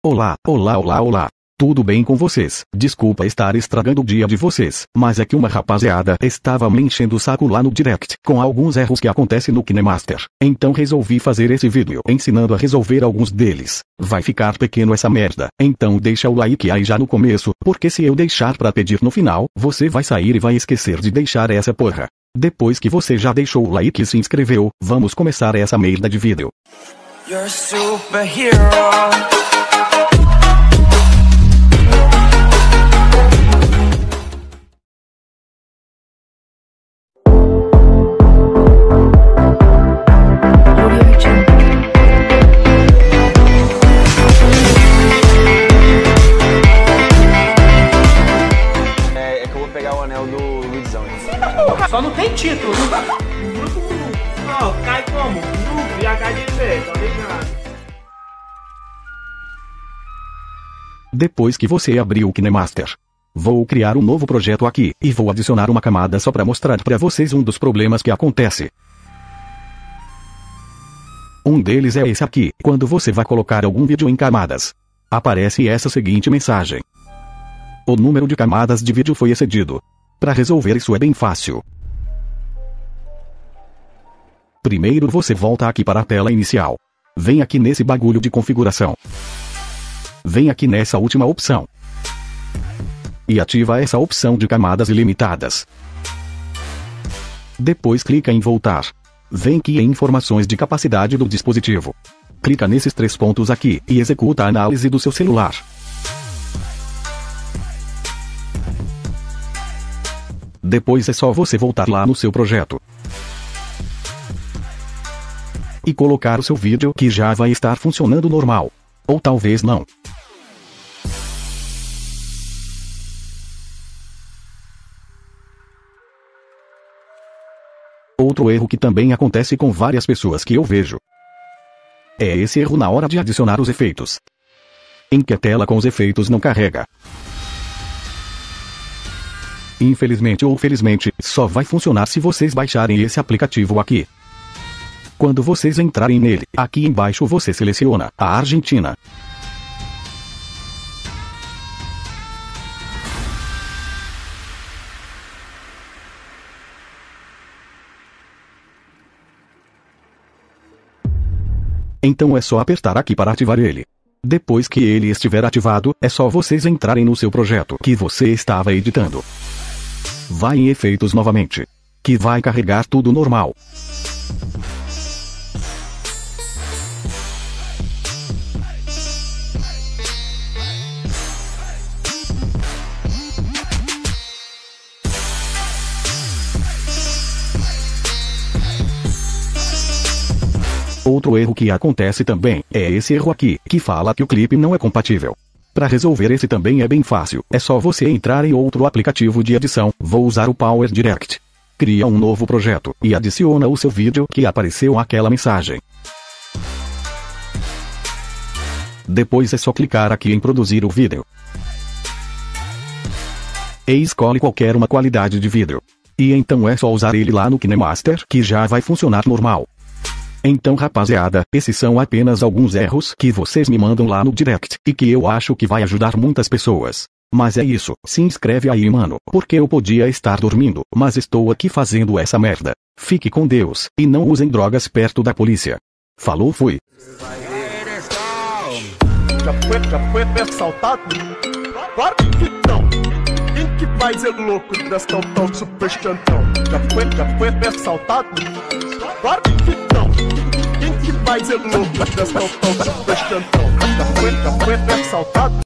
Olá, olá, olá, olá. Tudo bem com vocês? Desculpa estar estragando o dia de vocês, mas é que uma rapaziada estava me enchendo o saco lá no direct, com alguns erros que acontecem no KineMaster. Então resolvi fazer esse vídeo ensinando a resolver alguns deles. Vai ficar pequeno essa merda, então deixa o like aí já no começo, porque se eu deixar pra pedir no final, você vai sair e vai esquecer de deixar essa porra. Depois que você já deixou o like e se inscreveu, vamos começar essa merda de vídeo. You're a superhero. É que eu vou pegar o anel do Luizão. Só não tem título, não dá. Não, cai como? Grupo e HDV, só deixa nada. Depois que você abrir o KineMaster, vou criar um novo projeto aqui, e vou adicionar uma camada só para mostrar para vocês um dos problemas que acontece. Um deles é esse aqui, quando você vai colocar algum vídeo em camadas. Aparece essa seguinte mensagem: o número de camadas de vídeo foi excedido. Para resolver isso é bem fácil. Primeiro você volta aqui para a tela inicial. Vem aqui nesse bagulho de configuração. Vem aqui nessa última opção. E ativa essa opção de camadas ilimitadas. Depois clica em voltar. Vem aqui em informações de capacidade do dispositivo. Clica nesses 3 pontos aqui e executa a análise do seu celular. Depois é só você voltar lá no seu projeto e colocar o seu vídeo que já vai estar funcionando normal. Ou talvez não. Outro erro que também acontece com várias pessoas que eu vejo é esse erro na hora de adicionar os efeitos, em que a tela com os efeitos não carrega. Infelizmente ou felizmente, só vai funcionar se vocês baixarem esse aplicativo aqui. Quando vocês entrarem nele, aqui embaixo você seleciona a Argentina. Então é só apertar aqui para ativar ele. Depois que ele estiver ativado, é só vocês entrarem no seu projeto que você estava editando. Vai em efeitos novamente, que vai carregar tudo normal. Outro erro que acontece também é esse erro aqui, que fala que o clipe não é compatível. Para resolver esse também é bem fácil, é só você entrar em outro aplicativo de edição, vou usar o Power Direct. Cria um novo projeto e adiciona o seu vídeo que apareceu aquela mensagem. Depois é só clicar aqui em produzir o vídeo. E escolhe qualquer uma qualidade de vídeo. E então é só usar ele lá no KineMaster que já vai funcionar normal. Então rapaziada, esses são apenas alguns erros que vocês me mandam lá no direct, e que eu acho que vai ajudar muitas pessoas. Mas é isso, se inscreve aí mano, porque eu podia estar dormindo, mas estou aqui fazendo essa merda. Fique com Deus, e não usem drogas perto da polícia. Falou, fui. Já foi assaltado? Claro que não. Quem que faz é louco dessa tão super chantão? Já foi assaltado? Claro que não. Quem que faz é louco dessa tão super chantão? Já foi assaltado?